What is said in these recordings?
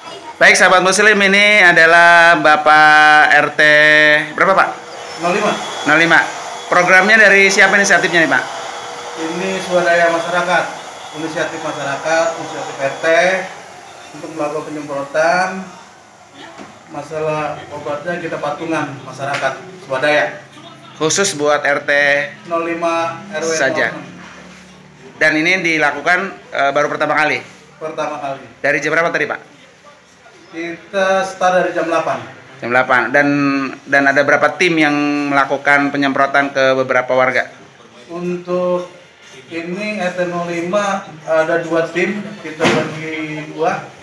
Baik sahabat muslim, ini adalah Bapak RT berapa Pak? 05. 05. Programnya dari siapa inisiatifnya nih Pak? Ini swadaya masyarakat, inisiatif RT untuk melakukan penyemprotan. Masalah obatnya kita patungan masyarakat swadaya. Khusus buat RT 05 RW saja. 06. Dan ini dilakukan baru pertama kali? Pertama kali. Dari jam berapa tadi Pak? Kita start dari jam 8. Jam 8. Dan ada berapa tim yang melakukan penyemprotan ke beberapa warga? Untuk ini RT 05 ada 2 tim, kita bagi 2.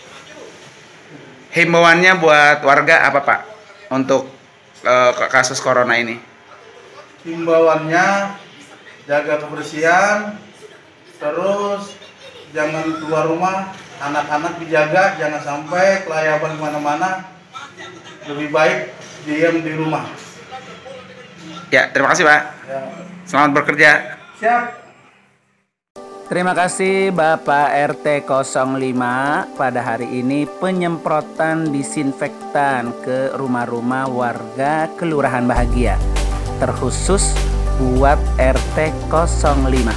Himbauannya buat warga apa Pak untuk kasus corona ini? Himbauannya jaga kebersihan, terus jangan keluar rumah, anak-anak dijaga, jangan sampai kelayaban kemana-mana, lebih baik diam di rumah. Ya, terima kasih Pak. Ya. Selamat bekerja. Siap. Terima kasih Bapak RT 05. Pada hari ini penyemprotan disinfektan ke rumah-rumah warga Kelurahan Bahagia, terkhusus buat RT 05.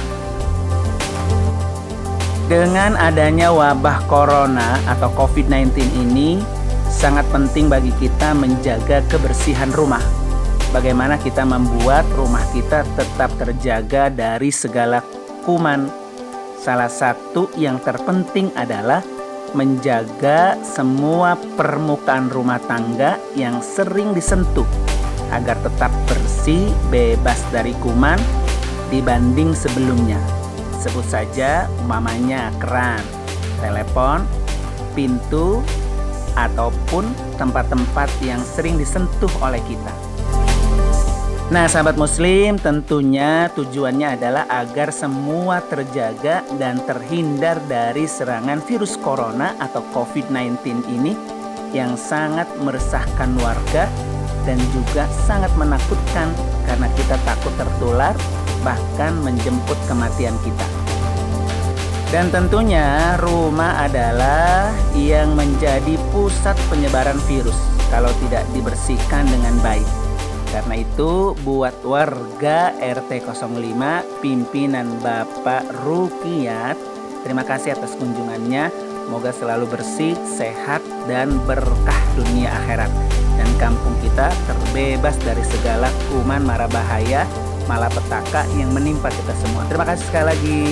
Dengan adanya wabah corona atau COVID-19 ini, sangat penting bagi kita menjaga kebersihan rumah. Bagaimana kita membuat rumah kita tetap terjaga dari segala kuman. Salah satu yang terpenting adalah menjaga semua permukaan rumah tangga yang sering disentuh agar tetap bersih, bebas dari kuman dibanding sebelumnya. Sebut saja umpamanya keran, telepon, pintu, ataupun tempat-tempat yang sering disentuh oleh kita. Nah sahabat muslim, tentunya tujuannya adalah agar semua terjaga dan terhindar dari serangan virus corona atau COVID-19 ini yang sangat meresahkan warga dan juga sangat menakutkan karena kita takut tertular, bahkan menjemput kematian kita. Dan tentunya rumah adalah yang menjadi pusat penyebaran virus kalau tidak dibersihkan dengan baik. Karena itu buat warga RT 05 pimpinan Bapak Rukiat, terima kasih atas kunjungannya. Semoga selalu bersih, sehat, dan berkah dunia akhirat. Dan kampung kita terbebas dari segala kuman mara bahaya, malapetaka yang menimpa kita semua. Terima kasih sekali lagi.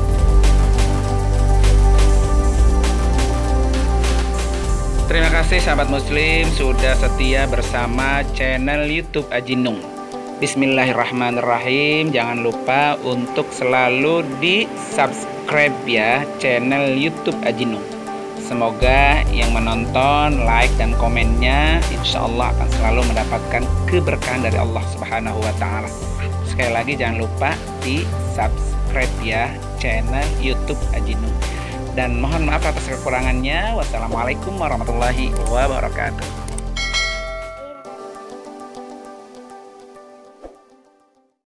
Terima kasih sahabat muslim sudah setia bersama channel YouTube Aji Nung. Bismillahirrahmanirrahim. Jangan lupa untuk selalu di subscribe ya channel YouTube Aji Nung. Semoga yang menonton, like dan komennya insya Allah akan selalu mendapatkan keberkahan dari Allah Subhanahu wa Ta'ala. Sekali lagi jangan lupa di subscribe ya channel YouTube Aji Nung. Dan mohon maaf atas kekurangannya. Wassalamualaikum warahmatullahi wabarakatuh.